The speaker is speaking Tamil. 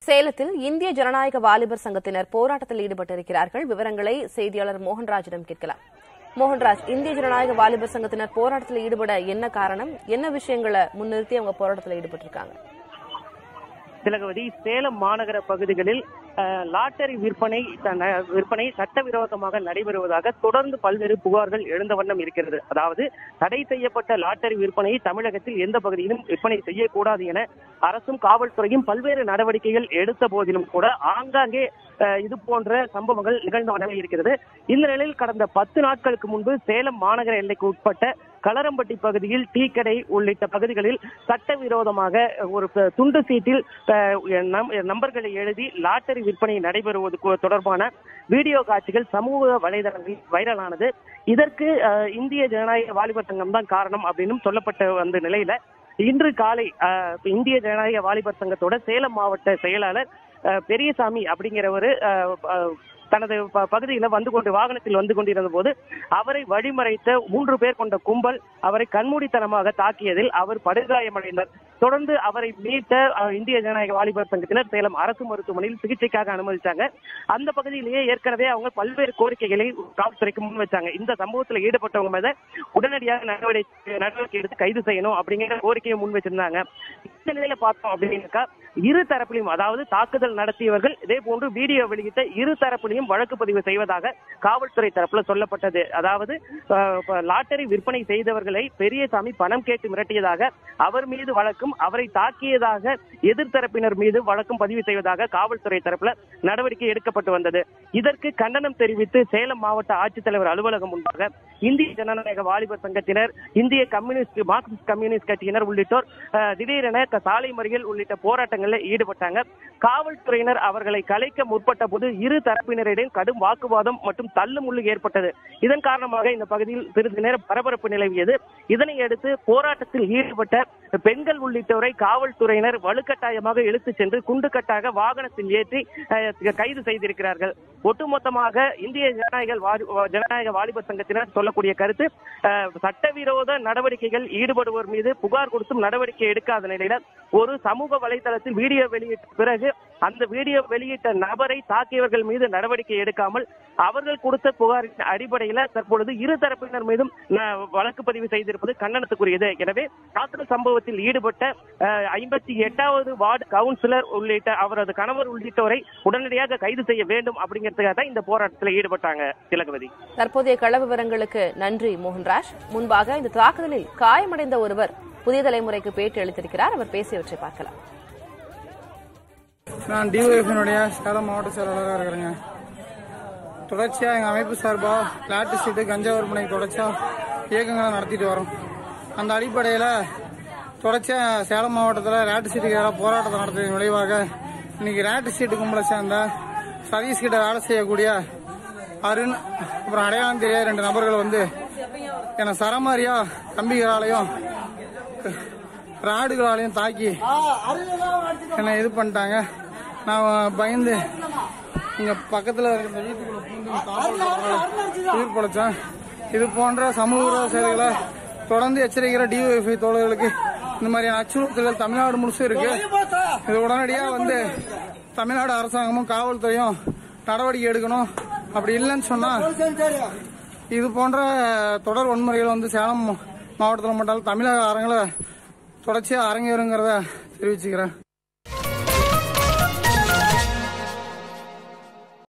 சேலத்தில் இந்திய ஜனநாயக வாலிபர் சங்கத்தினர் போராட்டத்தில் ஈடுபட்டிருக்கிறார்கள். விவரங்களை செய்தியாளர் மோகன்ராஜிடம் கேட்கலாம். மோகன்ராஜ், இந்திய ஜனநாயக வாலிபர் சங்கத்தினர் போராட்டத்தில் ஈடுபட என்ன காரணம், என்ன விஷயங்களை முன்னிறுத்தி அவங்க போராட்டத்தில் ஈடுபட்டிருக்காங்க? திலகவதி, சேலம் மாநகர பகுதிகளில் லாட்டரி விற்பனை சட்டவிரோதமாக நடைபெறுவதாக தொடர்ந்து பல்வேறு புகார்கள் எழுந்த வண்ணம் இருக்கிறது. அதாவது தடை செய்யப்பட்ட லாட்டரி விற்பனையை தமிழகத்தில் எந்த பகுதியிலும் விற்பனை செய்யக்கூடாது என அரசும் காவல்துறையும் பல்வேறு நடவடிக்கைகள் எடுத்த போதிலும் கூட ஆங்காங்கே இது போன்ற சம்பவங்கள் நிகழ்ந்த வண்ணம் இருக்கிறது. இந்த நிலையில் கடந்த 10 நாட்களுக்கு முன்பு சேலம் மாநகர எல்லைக்கு உட்பட்ட கலரம்பட்டி பகுதியில் டீ கடை உள்ளிட்ட பகுதிகளில் சட்டவிரோதமாக ஒரு துண்டு சீட்டில் நம்பர்களை எழுதி லாட்டரி விற்பனை நடைபெறுவது தொடர்பான வீடியோ காட்சிகள் சமூக வலைதளங்களில் வைரலானது. இதற்கு இந்திய ஜனநாயக வாலிபர் சங்கம் தான் காரணம் அப்படின்னு சொல்லப்பட்ட வந்த நிலையில இன்று காலை இந்திய ஜனநாயக வாலிபர் சங்கத்தோட சேலம் மாவட்ட செயலாளர் பெரியசாமி அப்படிங்கிறவரு தனது பகுதியில வாகனத்தில் வந்து கொண்டிருந்த போது அவரை வழிமறைத்த 3 பேர் கொண்ட கும்பல் அவரை கண்மூடித்தனமாக தாக்கியதில் அவர் படுகாயமடைந்தார். தொடர்ந்து அவரை மீட்ட இந்திய ஜனநாயக வாலிபர் சங்கத்தினர் சேலம் அரசு மருத்துவமனையில் சிகிச்சைக்காக அனுமதிச்சாங்க. அந்த பகுதியிலேயே ஏற்கனவே அவங்க பல்வேறு கோரிக்கைகளை காவல்துறைக்கு முன் வச்சாங்க. இந்த சம்பவத்தில் ஈடுபட்டவங்க மீது உடனடியாக நடவடிக்கை எடுத்து கைது செய்யணும் அப்படிங்கிற கோரிக்கையை முன் வச்சிருந்தாங்க. இந்த நிலையில பார்த்தோம் அப்படின்னாக்கா இரு தரப்பிலையும், அதாவது தாக்குதல் நடத்தியவர்கள் இதே போன்று வீடியோ வெளியிட்ட இரு தரப்பிலையும் வழக்கு பதிவு செய்வதாக காவல்துறை தரப்புல சொல்லப்பட்டது. அதாவது லாட்டரி விற்பனை செய்தவர்களை பெரியசாமி பணம் கேட்டு மிரட்டியதாக அவர் மீது வழக்கும், அவரை தாக்கியதாக எதிர்த்தரப்பினர் மீது வழக்கும் பதிவு செய்வதாக காவல்துறை தரப்புல நடவடிக்கை எடுக்கப்பட்டு வந்தது. இதற்கு கண்டனம் தெரிவித்து சேலம் மாவட்ட ஆட்சித்தலைவர் அலுவலகம் முன்பாக இந்திய ஜனநாயக வாலிபர் சங்கத்தினர், இந்திய மார்க்சிஸ்ட் கம்யூனிஸ்ட் கட்சியினர் உள்ளிட்டோர் திடீரென சாலை மறியல் உள்ளிட்ட போராட்டங்களில் ஈடுபட்டாங்க. காவல்துறையினர் அவர்களை கலைக்க முற்பட்ட போது இரு தரப்பினரிடையே கடும் வாக்குவாதம் மற்றும் தள்ளுமுள்ளு ஏற்பட்டது. இதன் காரணமாக இந்த பகுதியில் சிறிது நேரம் பரபரப்பு நிலவியது. இதனை அடுத்து போராட்டத்தில் ஈடுபட்ட பெண்கள் உள்ளிட்டோரை காவல்துறையினர் வலுக்கட்டாயமாக இழுத்துச் சென்று குண்டுக்கட்டாக வாகனத்தில் ஏற்றி கைது செய்திருக்கிறார்கள். ஒட்டுமொத்தமாக இந்திய ஜனநாயக வாலிபர் சங்கத்தினர் சொல்லக்கூடிய கருத்து, சட்டவிரோத நடவடிக்கைகள் ஈடுபடுவோர் மீது புகார் கொடுத்தும் நடவடிக்கை எடுக்காத நிலையில ஒரு சமூக வலைதளத்தில் வீடியோ வெளியிட்ட பிறகு அந்த வீடியோ வெளியிட்ட நபரை தாக்கியவர்கள் மீது நடவடிக்கை எடுக்காமல் அவர்கள் கொடுத்த புகாரின் அடிப்படையில் தற்பொழுது இரு தரப்பினர் மீதும் வழக்கு பதிவு செய்திருப்பது கண்டனத்துக்குரியது. எனவே தாக்குதல் சம்பவத்தில் ஈடுபட்ட 58வது வார்டு கவுன்சிலர் உள்ளிட்ட அவரது கணவர் உள்ளிட்டோரை உடனடியாக கைது செய்ய வேண்டும் அப்படிங்கிறதுக்காக தான் இந்த போராட்டத்தில் ஈடுபட்டாங்க. திலகவதி, தற்போதைய கள விவரங்களுக்கு நன்றி மோகன்ராஜ். முன்பாக இந்த தாக்குதலில் காயமடைந்த ஒருவர் புதிய தலைமுறைக்கு பேட்டி அளித்திருக்கிறார். அவர் பேசியவற்றை பார்க்கலாம். நான் டிஃபினுடைய சேலம் மாவட்ட செயலாளராக இருக்கிறேங்க. தொடர்ச்சியா எங்க அமைப்பு சார்பா லாட்டரி சீட்டு கஞ்சா விற்பனை தொடர்ச்சியா இயக்கங்களை நடத்திட்டு வரோம். அந்த அடிப்படையில தொடர்ச்சியா சேலம் மாவட்டத்தில் லாட்டரி சீட்டுக்கு போராட்டத்தை நடத்தியதன் விளைவாக இன்னைக்கு லாட்டரி சீட்டு கும்பலை சேர்ந்த சதீஷ் கிட்ட வேலை செய்யக்கூடிய அருண், அப்புறம் அடையாளம் தெரியாத 2 நபர்கள் வந்து என்னை சரமாரியா கம்பிகளாலையும் ராடுகளாலையும் தாக்கி என்னை இது பண்ணிட்டாங்க. நான் பயந்து இங்க பக்கத்துல இருக்கிற வீட்டுக்குள்ள பூந்து உயிர் பொழைச்சேன். இது போன்ற சமூக விரோத செயல்களை தொடர்ந்து எச்சரிக்கிற டிஃபி தோழர்களுக்கு இந்த மாதிரியான அச்சுறுத்தல்கள் தமிழ்நாடு முழுசும் இருக்கு. இது உடனடியா வந்து தமிழ்நாடு அரசாங்கமும் காவல்துறையும் நடவடிக்கை எடுக்கணும். அப்படி இல்லைன்னு சொன்னா இது போன்ற தொடர் வன்முறைகள் வந்து சேலம் மாவட்டத்தில் மட்டும் தமிழக அரங்கில் தொடர்ச்சியா அரங்கேறுங்கிறத தெரிவிச்சுக்கிறேன்.